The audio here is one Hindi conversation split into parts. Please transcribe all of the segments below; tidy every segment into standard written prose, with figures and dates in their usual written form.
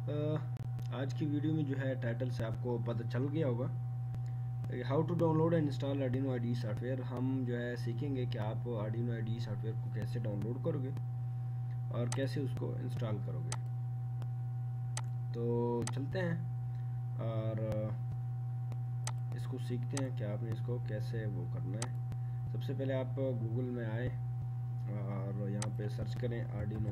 आज की वीडियो में जो है टाइटल से आपको पता चल गया होगा how to download and install Arduino IDE software. हम जो है सीखेंगे कि आप आर्डिनो आईडी सॉफ्टवेयर को कैसे डाउनलोड करोगे और कैसे उसको इंस्टॉल करोगे। तो चलते हैं और इसको सीखते हैं कि आपने इसको कैसे वो करना है। सबसे पहले आप गूगल में आए और यहाँ पे सर्च करें आर्डिनो।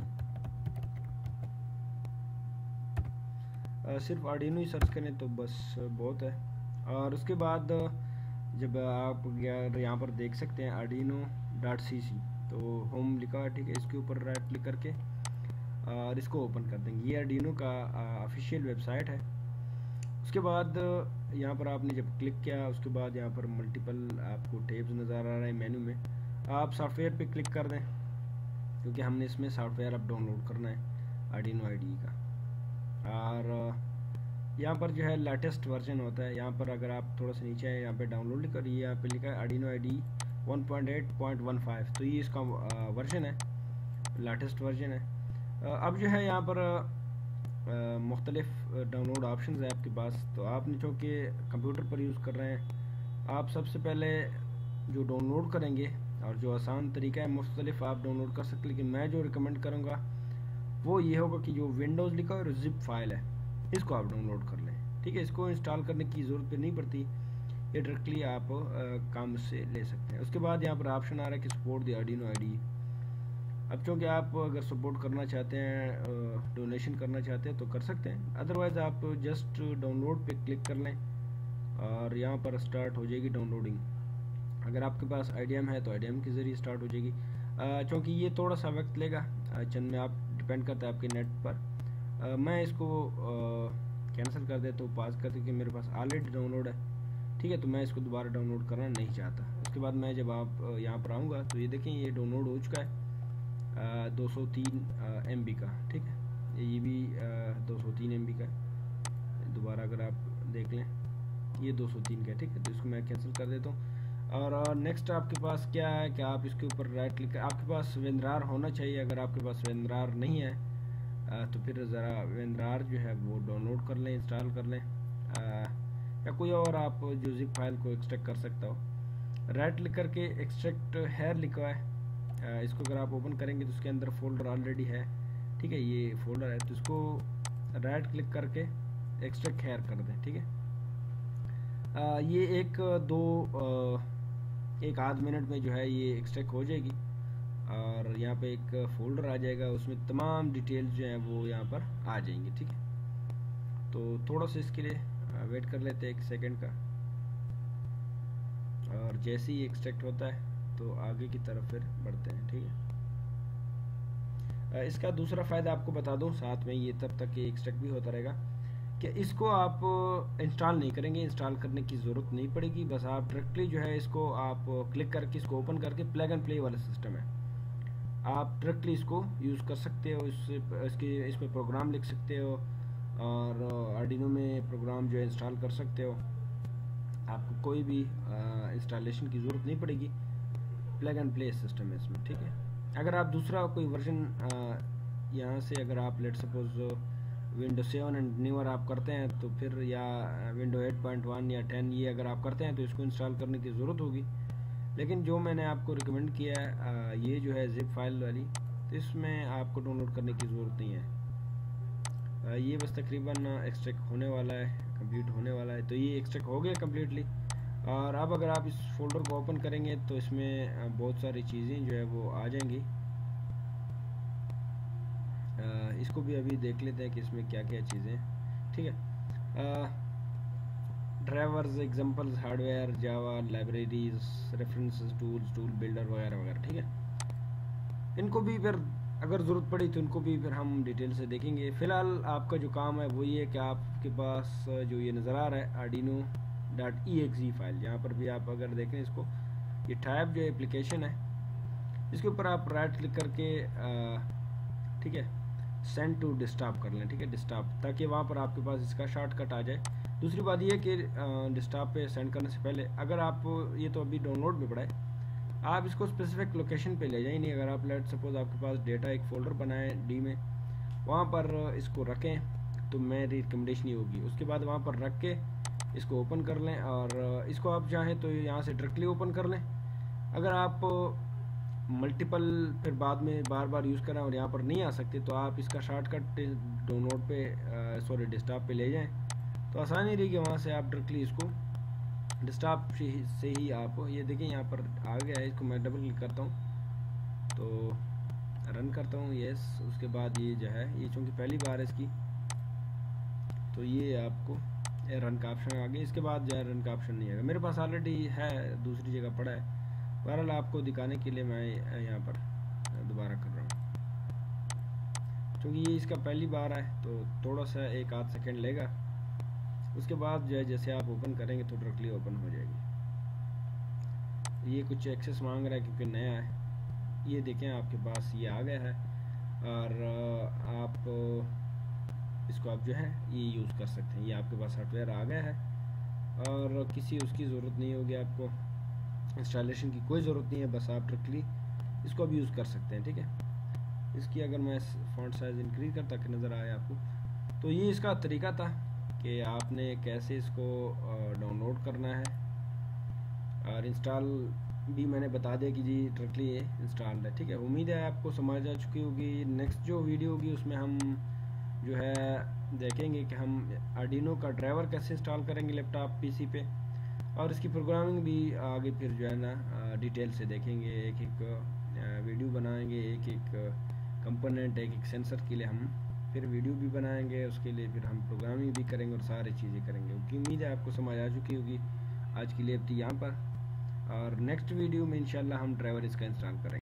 सिर्फ आर्डिनो ही सर्च करें तो बस बहुत है। और उसके बाद जब आप यहाँ पर देख सकते हैं arduino.cc, तो होम लिखा है, ठीक है। इसके ऊपर राइट क्लिक करके और इसको ओपन कर देंगे। ये आर्डिनो का ऑफिशियल वेबसाइट है। उसके बाद यहाँ पर आपने जब क्लिक किया उसके बाद यहाँ पर मल्टीपल आपको टैब्स नज़र आ रहे हैं मेन्यू में। आप सॉफ्टवेयर पे क्लिक कर दें क्योंकि हमने इसमें सॉफ्टवेयर अब डाउनलोड करना है आर्डिनो आईडी का। और यहाँ पर जो है लेटेस्ट वर्जन होता है। यहाँ पर अगर आप थोड़ा सा नीचे आए यहाँ पे डाउनलोड लिखा है, यहाँ पे लिखा है आर्डिनो आईडी 1.8.15, तो ये इसका वर्जन है, लेटेस्ट वर्जन है। अब जो है यहाँ पर मुख्तलिफ डाउनलोड ऑप्शंस है आपके पास। तो आपने चूँकि कंप्यूटर पर यूज़ कर रहे हैं, आप सबसे पहले जो डाउनलोड करेंगे और जो आसान तरीका है मुख्तलिफ आप डाउनलोड कर सकते, लेकिन मैं जो रिकमेंड करूँगा वो ये होगा कि जो विंडोज़ लिखा है और जिप फाइल है इसको आप डाउनलोड कर लें, ठीक है। इसको इंस्टॉल करने की ज़रूरत नहीं पड़ती, ये डायरेक्टली आप काम से ले सकते हैं। उसके बाद यहाँ पर ऑप्शन आ रहा है कि सपोर्ट द आर्डिनो आईडी। अब चूँकि आप अगर सपोर्ट करना चाहते हैं, डोनेशन करना चाहते हैं तो कर सकते हैं, अदरवाइज़ आप जस्ट डाउनलोड पे क्लिक कर लें और यहाँ पर स्टार्ट हो जाएगी डाउनलोडिंग। अगर आपके पास IDM है तो IDM के ज़रिए स्टार्ट हो जाएगी। चूँकि ये थोड़ा सा वक्त लेगा, चंद में आप डिपेंड करता है आपके नेट पर। मैं इसको कैंसिल कर देता हूँ, पास करते, कि मेरे पास ऑलरेडी डाउनलोड है, ठीक है। तो मैं इसको दोबारा डाउनलोड करना नहीं चाहता। उसके बाद मैं जब आप यहाँ पर आऊँगा तो ये देखें ये डाउनलोड हो चुका है 203 MB का, ठीक है। ये भी 203 MB का है। दोबारा अगर आप देख लें ये 203 का है, ठीक है। तो इसको मैं कैंसिल कर देता हूँ। और नेक्स्ट आपके पास क्या है कि आप इसके ऊपर राइट क्लिक, आपके पास वेंद्रार होना चाहिए। अगर आपके पास वेंद्रार नहीं है तो फिर ज़रा वेंद्रार जो है वो डाउनलोड कर लें, इंस्टॉल कर लें, या कोई और आप जो जिप फाइल को एक्सट्रैक्ट कर सकता हो। राइट क्लिक करके एक्सट्रैक्ट हेयर लिखा है, इसको अगर आप ओपन करेंगे तो उसके अंदर फोल्डर ऑलरेडी है, ठीक है। ये फोल्डर है तो इसको राइट क्लिक करके एक्सट्रैक्ट हेयर कर दें, ठीक है। ये एक आध मिनट में जो है ये एक्सट्रैक्ट हो जाएगी और यहाँ पे एक फोल्डर आ जाएगा, उसमें तमाम डिटेल्स जो हैं वो यहाँ पर आ जाएंगी, ठीक है। तो थोड़ा सा इसके लिए वेट कर लेते हैं 1 सेकंड का, और जैसे ही एक्सट्रैक्ट होता है तो आगे की तरफ फिर बढ़ते हैं, ठीक है। इसका दूसरा फ़ायदा आपको बता दूं साथ में, ये तब तक ये एक्सट्रैक्ट भी होता रहेगा कि इसको आप इंस्टॉल नहीं करेंगे, इंस्टॉल करने की ज़रूरत नहीं पड़ेगी। बस आप डायरेक्टली जो है इसको आप क्लिक करके इसको ओपन करके प्लग एंड प्ले वाला सिस्टम है, आप डायरेक्टली इसको यूज़ कर सकते हो। इसमें प्रोग्राम लिख सकते हो और आर्डिनो में प्रोग्राम जो है इंस्टॉल कर सकते हो। आपको कोई भी इंस्टॉलेशन की ज़रूरत नहीं पड़ेगी, प्लग एंड प्ले सिस्टम है इसमें, ठीक है। अगर आप दूसरा कोई वर्जन यहाँ से अगर आप let suppose window 7 and newer आप करते हैं तो फिर, या विंडो 8.1 या 10 ये अगर आप करते हैं तो इसको इंस्टॉल करने की ज़रूरत होगी। लेकिन जो मैंने आपको रिकमेंड किया है ये जो है जिप फाइल वाली, तो इसमें आपको डाउनलोड करने की ज़रूरत नहीं है। ये बस तकरीबन एक्सट्रैक्ट होने वाला है, कंप्लीट होने वाला है। तो ये एक्सट्रैक्ट हो गया कम्प्लीटली। और अब अगर आप इस फोल्डर को ओपन करेंगे तो इसमें बहुत सारी चीज़ें जो है वो आ जाएंगी। इसको भी अभी देख लेते हैं कि इसमें क्या क्या चीज़ें, ठीक है। Drivers, examples, hardware, Java, libraries, references, tools, tool builder वगैरह वगैरह, ठीक है। इनको भी फिर अगर ज़रूरत पड़ी तो इनको भी फिर हम डिटेल से देखेंगे। फ़िलहाल आपका जो काम है वो ये है कि आपके पास जो ये नज़र आ रहा है arduino.exe फाइल, यहाँ पर भी आप अगर देखें इसको, ये टाइप जो एप्लीकेशन है इसके ऊपर आप राइट क्लिक करके ठीक है सेंड टू डेस्कटॉप कर लें, ठीक है, डेस्कटॉप, ताकि वहाँ पर आपके पास इसका शॉर्टकट आ जाए। दूसरी बात ये कि डेस्कटॉप पे सेंड करने से पहले अगर आप, ये तो अभी डाउनलोड में पड़ा है, आप इसको स्पेसिफिक लोकेशन पे ले जाए नहीं। अगर आप लेट सपोज आपके पास डेटा एक फ़ोल्डर बनाए D में, वहाँ पर इसको रखें तो मेरी रिकमेंडेशन ही होगी। उसके बाद वहाँ पर रख के इसको ओपन कर लें, और इसको आप चाहें तो यहाँ से डायरेक्टली ओपन कर लें। अगर आप मल्टीपल फिर बाद में बार बार यूज़ करें और यहाँ पर नहीं आ सकते, तो आप इसका शॉर्टकट डाउनलोड पे डेस्कटॉप पे ले जाएं, तो आसानी रहेगी। वहाँ से आप डायरेक्टली इसको डेस्कटॉप से ही आप ये देखें यहाँ पर आ गया है। इसको मैं डबल क्लिक करता हूँ तो रन करता हूँ, यस। उसके बाद ये जो है, ये चूँकि पहली बार है इसकी, तो ये आपको रन का ऑप्शन आ गया। इसके बाद जो है रन का ऑप्शन नहीं आएगा, मेरे पास ऑलरेडी है, दूसरी जगह पड़ा है। बहरहाल आपको दिखाने के लिए मैं यहाँ पर दोबारा कर रहा हूँ, क्योंकि ये इसका पहली बार है तो थोड़ा सा 1-8 सेकेंड लेगा। उसके बाद जो है जैसे आप ओपन करेंगे तो डायरेक्टली ओपन हो जाएगी। ये कुछ एक्सेस मांग रहा है क्योंकि नया है। ये देखें आपके पास ये आ गया है, और आप इसको आप जो है ये यूज़ कर सकते हैं। ये आपके पास सॉफ्टवेयर आ गया है और किसी उसकी ज़रूरत नहीं होगी, आपको इंस्टॉलेशन की कोई ज़रूरत नहीं है, बस आप डायरेक्टली इसको अब यूज़ कर सकते हैं, ठीक है। इसकी अगर मैं फॉन्ट साइज़ इंक्रीज करता कि नज़र आए आपको, तो ये इसका तरीका था कि आपने कैसे इसको डाउनलोड करना है, और इंस्टॉल भी मैंने बता दिया कि जी डायरेक्टली ये इंस्टॉल है, ठीक है। उम्मीद है आपको समझ आ चुकी होगी। नेक्स्ट जो वीडियो होगी उसमें हम जो है देखेंगे कि हम आर्डिनो का ड्राइवर कैसे इंस्टॉल करेंगे लैपटॉप पीसी पे, और इसकी प्रोग्रामिंग भी आगे फिर जो है ना डिटेल से देखेंगे। एक एक वीडियो बनाएंगे, एक एक कंपोनेंट, एक एक सेंसर के लिए हम फिर वीडियो भी बनाएंगे, उसके लिए फिर हम प्रोग्रामिंग भी करेंगे और सारी चीज़ें करेंगे। उम्मीद है आपको समझ आ चुकी होगी। आज के लिए अब यहाँ पर, और नेक्स्ट वीडियो में इंशाल्लाह हम ड्राइवर इसका इंस्टॉल करेंगे।